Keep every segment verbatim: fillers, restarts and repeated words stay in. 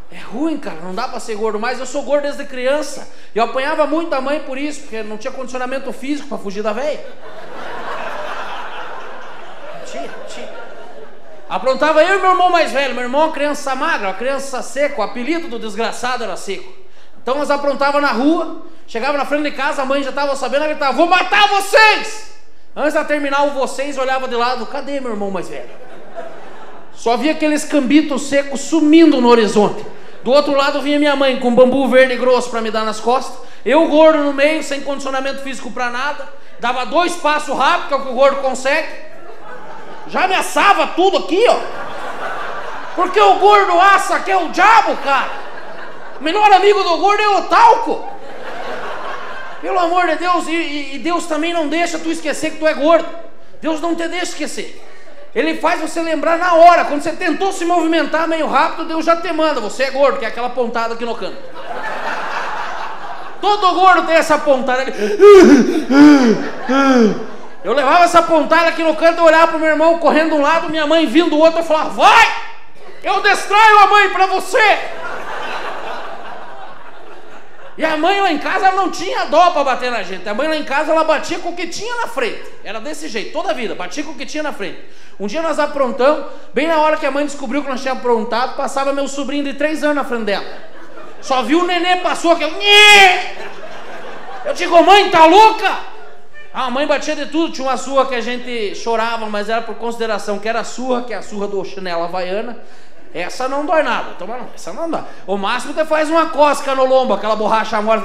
É ruim, cara, não dá pra ser gordo mais. Eu sou gordo desde criança. Eu apanhava muito da mãe por isso, porque não tinha condicionamento físico pra fugir da velha. Não tinha, não tinha. Aprontava eu e meu irmão mais velho. Meu irmão é uma criança magra, uma criança seca. O apelido do desgraçado era Seco. Então nós aprontava na rua. Chegava na frente de casa, a mãe já tava sabendo, ela gritava: vou matar vocês! Antes de terminar o vocês, olhava de lado: cadê meu irmão mais velho? Só via aqueles cambitos secos sumindo no horizonte. Do outro lado vinha minha mãe com bambu verde grosso para me dar nas costas. Eu gordo no meio, sem condicionamento físico para nada. Dava dois passos rápido, que é o que o gordo consegue. Já me assava tudo aqui, ó. Porque o gordo assa, que é o diabo, cara. O melhor amigo do gordo é o talco. Pelo amor de Deus. E, e Deus também não deixa tu esquecer que tu é gordo. Deus não te deixa esquecer. Ele faz você lembrar na hora. Quando você tentou se movimentar meio rápido, Deus já te manda: você é gordo, que é aquela pontada aqui no canto. Todo gordo tem essa pontada aqui. Eu levava essa pontada aqui no canto, eu olhava pro meu irmão correndo de um lado, minha mãe vindo do outro, eu falava: vai! Eu distraio a mãe pra você! E a mãe lá em casa, ela não tinha dó pra bater na gente. A mãe lá em casa, ela batia com o que tinha na frente. Era desse jeito, toda a vida, batia com o que tinha na frente. Um dia nós aprontamos, bem na hora que a mãe descobriu que nós tínhamos aprontado, passava meu sobrinho de três anos na frente dela. Só viu o nenê, passou aqui. Eu digo: mãe, tá louca? A mãe batia de tudo. Tinha uma surra que a gente chorava, mas era por consideração, que era a surra, que é a surra do chinelo havaiana. Essa não dói nada, toma não, essa não dá. O máximo você faz uma cosca no lombo, aquela borracha amor.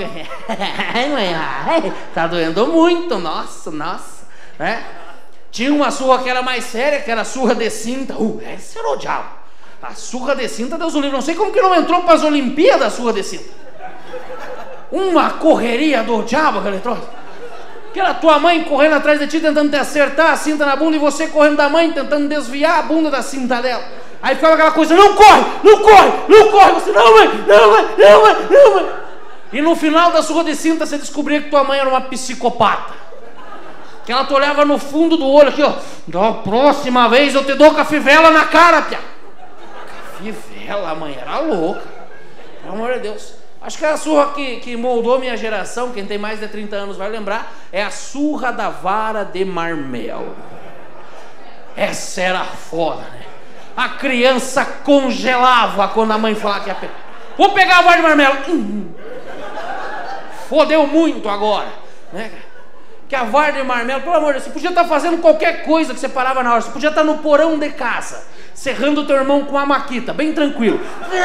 Tá doendo muito, nossa, nossa, né? Tinha uma surra que era mais séria, que era a surra de cinta. Uh, esse era o diabo. A surra de cinta, Deus o livre. Não sei como que não entrou para as Olimpíadas a surra de cinta. Uma correria do diabo, aquele troço. Que era tua mãe correndo atrás de ti, tentando te acertar a cinta na bunda, e você correndo da mãe, tentando desviar a bunda da cinta dela. Aí ficava aquela coisa: não corre, não corre, não corre. Você: não, mãe, não, mãe, não, mãe, não, mãe. E no final da surra de cinta, você descobria que tua mãe era uma psicopata. Que ela te olhava no fundo do olho aqui, ó: da próxima vez eu te dou com a fivela na cara, pia. Fivela, a mãe era louca. Pelo amor de Deus. Acho que é a surra que, que moldou minha geração. Quem tem mais de trinta anos vai lembrar. É a surra da vara de marmel. Essa era foda, né? A criança congelava quando a mãe falava que ia pegar. Vou pegar a vara de marmelo. Hum. Fodeu muito agora, né? Que a vara de marmelo, pelo amor de Deus, você podia estar fazendo qualquer coisa que você parava na hora. Você podia estar no porão de casa, serrando o teu irmão com uma maquita, bem tranquilo.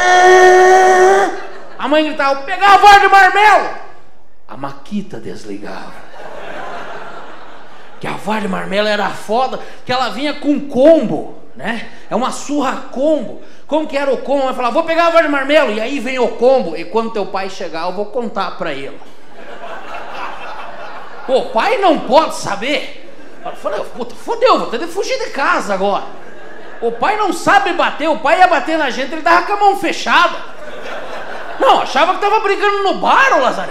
A mãe gritava: vou pegar a vara de marmelo. A maquita desligava. Que a vara de marmelo era foda, que ela vinha com combo, né? É uma surra combo. Como que era o combo? Ela falava: vou pegar a vara de marmelo. E aí vem o combo. E quando teu pai chegar, eu vou contar pra ele. O pai não pode saber. Eu falei: puta, fodeu, vou ter de fugir de casa agora. O pai não sabe bater. O pai ia bater na gente, ele tava com a mão fechada. Não, achava que tava brigando no bar, o Lazaré.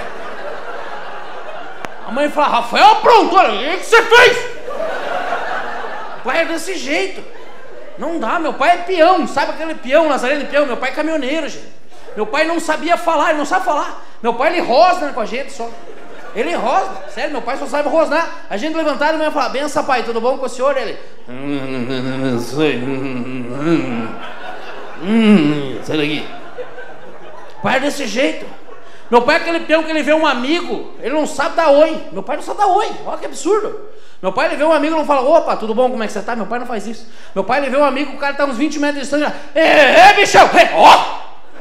A mãe fala: Rafael, pronto, olha, o que você fez? O pai é desse jeito. Não dá, meu pai é peão. Sabe aquele peão, Lazareno de peão? Meu pai é caminhoneiro, gente. Meu pai não sabia falar, ele não sabe falar. Meu pai, ele rosna com a gente só. Ele rosna, sério, meu pai só sabe rosnar. A gente levantava e ia falar: benção, pai, tudo bom com o senhor? Ele: sai daqui. O pai é desse jeito. Meu pai é aquele peão que ele vê um amigo, ele não sabe dar oi. Meu pai não sabe dar oi, olha que absurdo. Meu pai, ele vê um amigo e não fala: opa, tudo bom, como é que você tá? Meu pai não faz isso. Meu pai, ele vê um amigo, o cara tá uns vinte metros de distância, é, é, bichão, é, ó.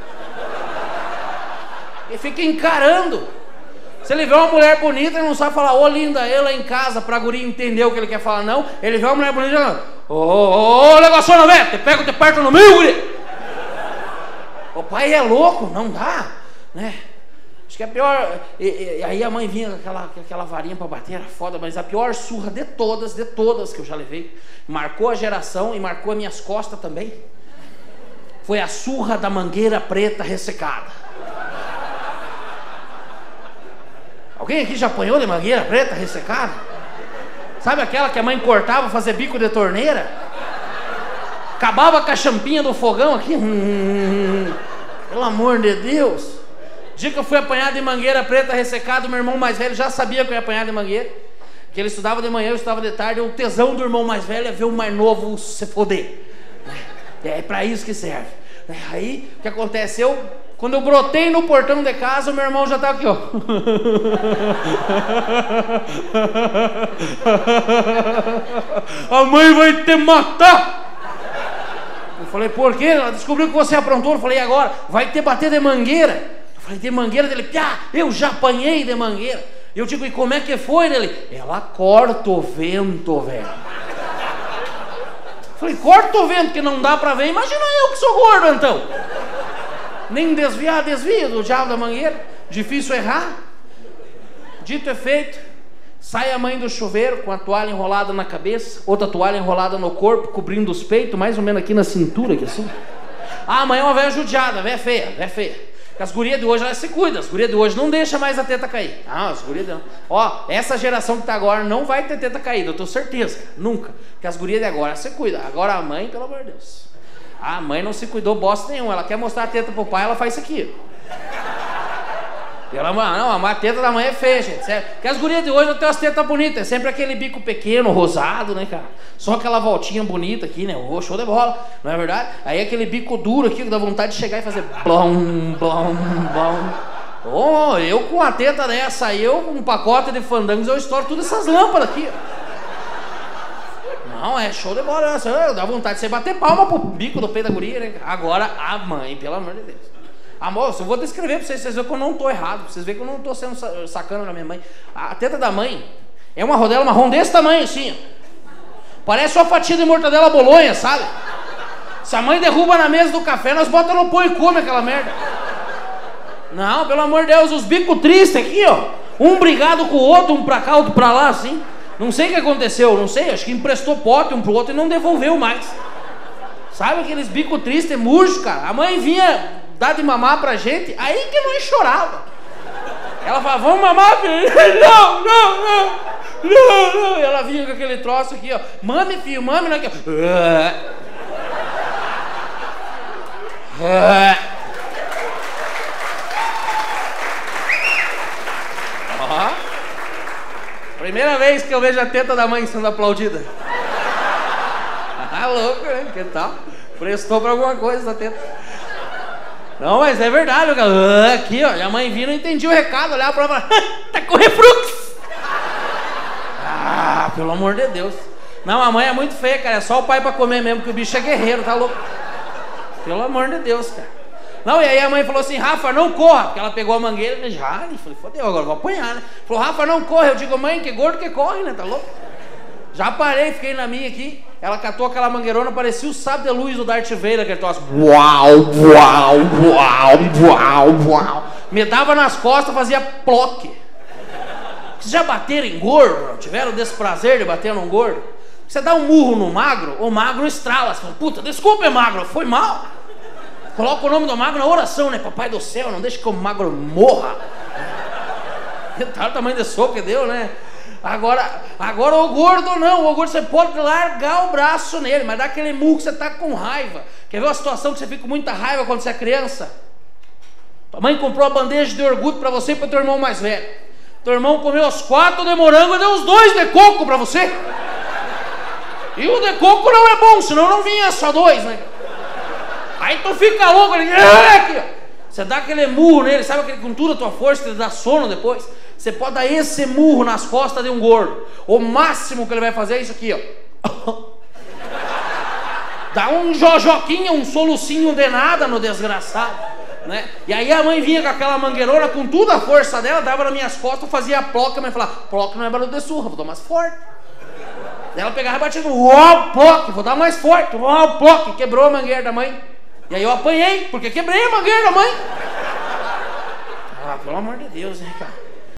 Ele fica encarando. Se ele vê uma mulher bonita, ele não sabe falar: ô linda, ela em casa, pra guri entender o que ele quer falar, não. Ele vê uma mulher bonita e fala: ô, ô, ô, negócio não, velho, te pego, te parto no meio, guri. O pai é louco, não dá, né? Acho que a pior... E, e, aí a mãe vinha com aquela, com aquela varinha pra bater, era foda. Mas a pior surra de todas, de todas que eu já levei, marcou a geração e marcou as minhas costas também, foi a surra da mangueira preta ressecada. Alguém aqui já apanhou de mangueira preta ressecada? Sabe aquela que a mãe cortava pra fazer bico de torneira? Acabava com a champinha do fogão aqui. Hum, Pelo amor de Deus. O dia que eu fui apanhar de mangueira preta ressecado, meu irmão mais velho já sabia que eu ia apanhar de mangueira. Que ele estudava de manhã, eu estudava de tarde. O tesão do irmão mais velho é ver o mais novo se foder. É para isso que serve. Aí, o que aconteceu? Quando eu brotei no portão de casa, o meu irmão já estava aqui, ó. A mãe vai te matar. Eu falei, por quê? Ela descobriu que você aprontou. Eu falei, e agora? Vai te bater de mangueira. Eu falei, de mangueira? Dele, ah, eu já apanhei de mangueira. Eu digo, e como é que foi? Dele, ela corta o vento, velho. Eu falei, corta o vento que não dá pra ver. Imagina eu que sou gordo, então. Nem desviar, desvia do diabo da mangueira. Difícil errar. Dito é feito. Sai a mãe do chuveiro com a toalha enrolada na cabeça, outra toalha enrolada no corpo, cobrindo os peitos, mais ou menos aqui na cintura, aqui assim. Ah, a mãe é uma velha judiada, velha feia, velha feia. Porque as gurias de hoje, elas se cuidam. As gurias de hoje não deixam mais a teta cair. Ah, as gurias de... Ó, essa geração que tá agora não vai ter teta caída, eu tenho certeza. Nunca. Porque as gurias de agora se cuidam. Agora a mãe, pelo amor de Deus. A mãe não se cuidou bosta nenhuma. Ela quer mostrar a teta pro pai, ela faz isso aqui. Ela, não, a teta da mãe é feia, gente. Sério. Porque as gurias de hoje não tem umas tetas bonitas. É sempre aquele bico pequeno, rosado, né, cara? Só aquela voltinha bonita aqui, né? Oh, show de bola, não é verdade? Aí aquele bico duro aqui que dá vontade de chegar e fazer blom, blom, blom. Oh, eu com a teta dessa aí, eu com um pacote de fandangos, eu estouro todas essas lâmpadas aqui. Não, é show de bola. Dá vontade de você bater palma pro bico do peito da guria, né? Agora a mãe, pelo amor de Deus. Amor, eu vou descrever pra vocês, vocês verem que eu não tô errado, pra vocês verem que eu não tô sendo sacana na minha mãe. A teta da mãe é uma rodela marrom desse tamanho assim, ó. Parece uma fatia de mortadela bolonha, sabe? Se a mãe derruba na mesa do café, nós bota no pão e come aquela merda. Não, pelo amor de Deus, os bicos tristes aqui, ó. Um brigado com o outro, um pra cá, outro pra lá, assim. Não sei o que aconteceu, não sei, acho que emprestou pote um pro outro e não devolveu mais. Sabe aqueles bicos tristes, murchos, cara? A mãe vinha dar de mamar pra gente, aí que nós chorava. Ela falava, vamos mamar, filho? Não, não, não, não, não. E ela vinha com aquele troço aqui, ó. Mame, filho, mame, não é que... Ó. Primeira vez que eu vejo a teta da mãe sendo aplaudida. Ah, louco, né? Que tal? Prestou pra alguma coisa essa teta. Não, mas é verdade, cara. Aqui, ó, e a mãe vinha, não entendia o recado, olhava pra ela e falava, tá com refluxo. Ah, pelo amor de Deus. Não, a mãe é muito feia, cara, é só o pai pra comer mesmo, que o bicho é guerreiro, tá louco? Pelo amor de Deus, cara. Não, e aí a mãe falou assim, Rafa, não corra, porque ela pegou a mangueira e já, eu falei, fodeu, agora eu vou apanhar, né? Falou, Rafa, não corre, eu digo, mãe, que gordo que corre, né, tá louco? Já parei, fiquei na minha aqui. Ela catou aquela mangueirona, parecia o sábio de luz do Darth Vader, aquele troço. Uau, uau, uau, uau, uau. Me dava nas costas, fazia ploque. Vocês já bateram em gordo? Tiveram desse prazer de bater num gordo? Você dá um murro no magro, o magro estrala. Você fala, puta, desculpa, magro, foi mal. Coloca o nome do magro na oração, né? Papai do céu, não deixe que o magro morra. Tá o tamanho de soco que deu, né? Agora, agora o gordo não, o gordo você pode largar o braço nele, mas dá aquele murro que você tá com raiva. Quer ver uma situação que você fica com muita raiva quando você é criança? Tua mãe comprou uma bandeja de orgulho pra você e pro teu irmão mais velho. Teu irmão comeu os quatro de morango e deu os dois de coco pra você. E o de coco não é bom, senão não vinha só dois, né? Aí tu fica louco, ele... aqui, ó. Você dá aquele murro nele, sabe aquele com toda a tua força, que ele dá sono depois? Você pode dar esse murro nas costas de um gordo. O máximo que ele vai fazer é isso aqui, ó. Dá um jojoquinha, um solucinho de nada no desgraçado, né? E aí a mãe vinha com aquela mangueirona, com toda a força dela, dava nas minhas costas, fazia a ploca, mas falava, ploca não é barulho de surra, vou dar mais forte. Daí ela pegava e batia no uau, ploque, vou dar mais forte, uau, ploque, quebrou a mangueira da mãe. E aí eu apanhei, porque quebrei a mangueira da mãe. Ah, pelo amor de Deus, hein, cara.